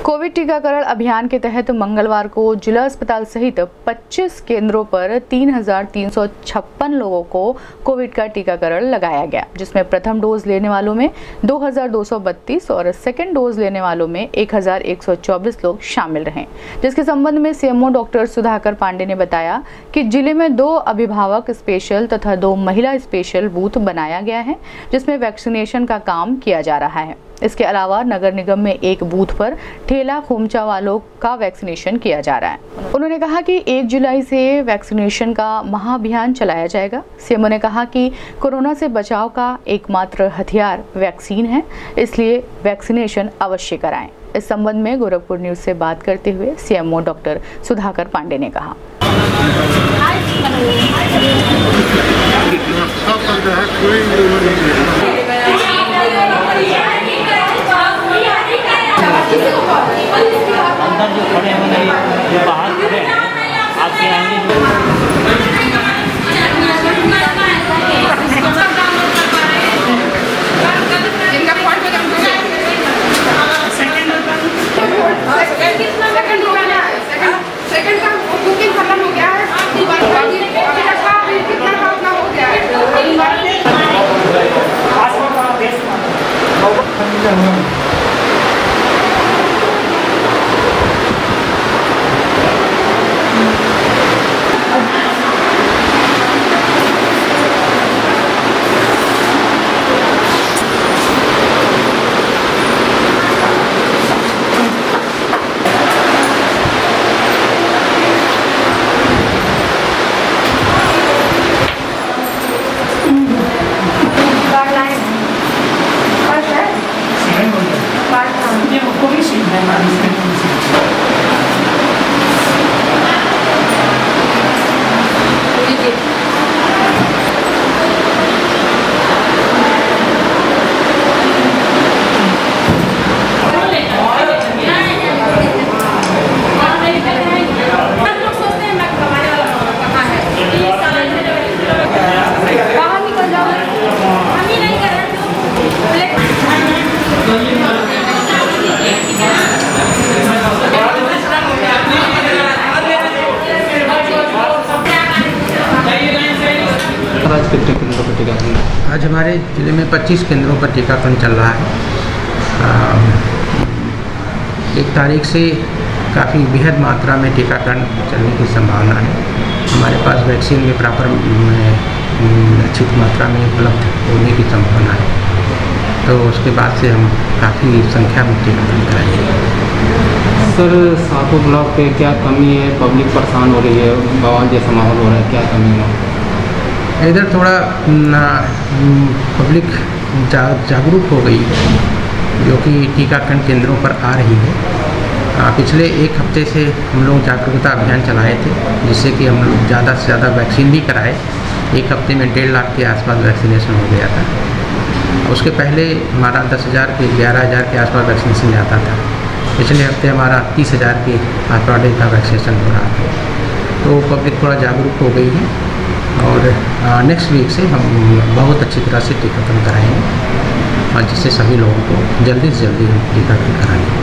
Covid टीकाकरण अभियान के तहत मंगलवार को जिला अस्पताल सहित 25 केंद्रों पर 3,356 लोगों को कोविड का टीकाकरण लगाया गया, जिसमें प्रथम डोज लेने वालों में 2,232 और सेकेंड डोज लेने वालों में 1,124 लोग शामिल रहे। जिसके संबंध में सीएमओ डॉक्टर सुधाकर पांडे ने बताया कि जिले में 2 अभिभावक स्पेशल तथा 2 महिला स्पेशल बूथ बनाया गया है, जिसमें वैक्सीनेशन का काम किया जा रहा है। इसके अलावा नगर निगम में 1 बूथ पर ठेला खोमचा वालों का वैक्सीनेशन किया जा रहा है। उन्होंने कहा कि 1 जुलाई से वैक्सीनेशन का महाअभियान चलाया जाएगा। सीएमओ ने कहा कि कोरोना से बचाव का एकमात्र हथियार वैक्सीन है, इसलिए वैक्सीनेशन अवश्य कराएं। इस संबंध में गोरखपुर न्यूज से बात करते हुए सीएमओ डॉक्टर सुधाकर पांडे ने कहा, अंदर जो खड़े हैं जो बाहर खड़े हैं आपके आएंगे सेकंड का बुकिंग खत्म हो गया है। कितना हो गया है। आज हमारे ज़िले में 25 केंद्रों पर टीकाकरण चल रहा है। 1 तारीख से काफ़ी बेहद मात्रा में टीकाकरण चलने की संभावना है। हमारे पास वैक्सीन में प्रॉपर निश्चित मात्रा में उपलब्ध होने की संभावना है, तो उसके बाद से हम काफ़ी संख्या में टीकाकरण कराएंगे। सर, सातों ब्लॉक पे क्या कमी है? पब्लिक परेशान हो रही है, बवाल जैसा माहौल हो रहा है, क्या कमी है? इधर थोड़ा पब्लिक जागरूक हो गई है, जो कि टीकाकरण केंद्रों पर आ रही है। पिछले 1 हफ्ते से हम लोग जागरूकता अभियान चलाए थे, जिससे कि हम लोग ज़्यादा से ज़्यादा वैक्सीन भी कराए। 1 हफ्ते में 1.5 लाख के आसपास वैक्सीनेशन हो गया था। उसके पहले हमारा 10,000 के 11,000 के आसपास वैक्सीनेशन जाता था। पिछले हफ्ते हमारा 30,000 के आसपास का वैक्सीनेशन हो रहा था। तो पब्लिक थोड़ा जागरूक हो गई है और नेक्स्ट वीक से हम बहुत अच्छी तरह से टीकाकरण कराएंगे, और जिससे सभी लोगों को जल्दी से जल्दी हम टीकाकरण कराएंगे।